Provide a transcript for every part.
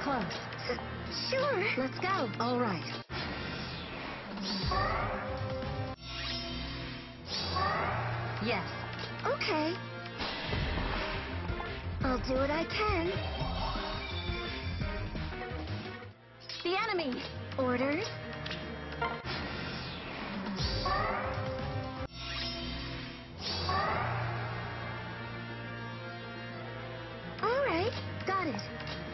close. Sure. Let's go. All right. Yes. Okay. I'll do what I can. The enemy! Orders? All right. Got it.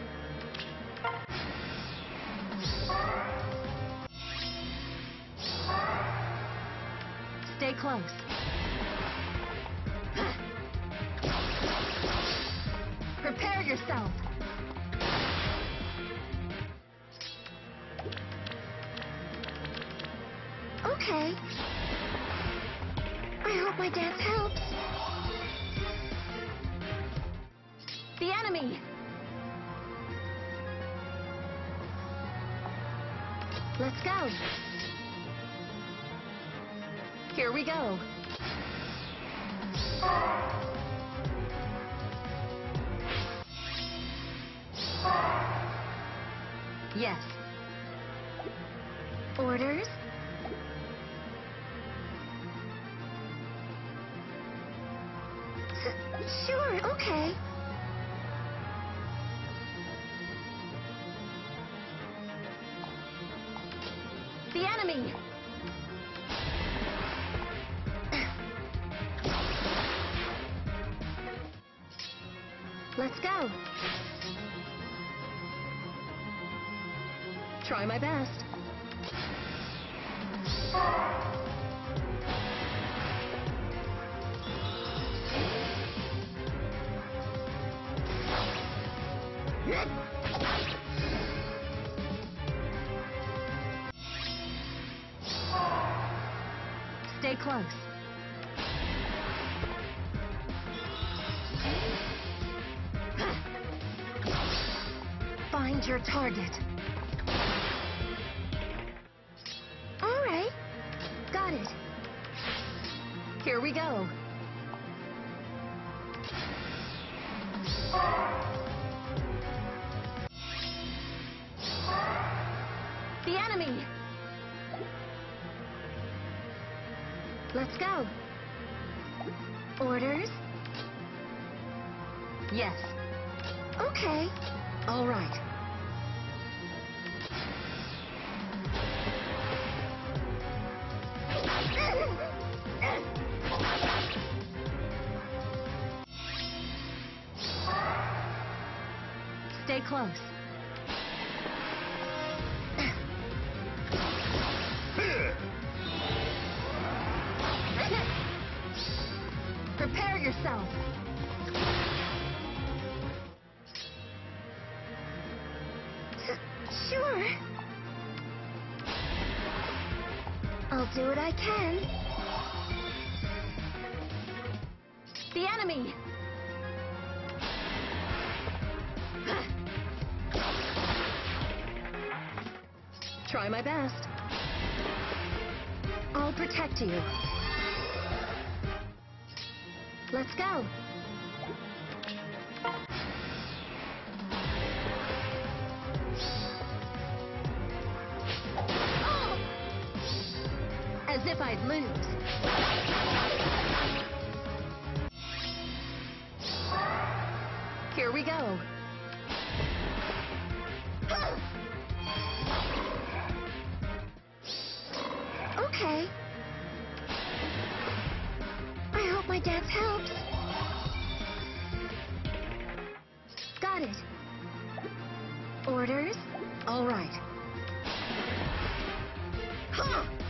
Stay close. Prepare yourself. Okay. I hope my dance helps. The enemy! Let's go. Here we go. Yes. Orders? Sure, okay. The enemy! Let's go. Try my best. Stay close. Find your target. All right. Got it. Here we go. The enemy! Let's go. Orders? Yes. Okay. All right. Stay close. Prepare yourself. Sure. I'll do what I can. The enemy! Try my best. I'll protect you. Let's go. As if I'd lose. Here we go. Okay. I hope my dance helps. Got it. Orders? All right. Huh!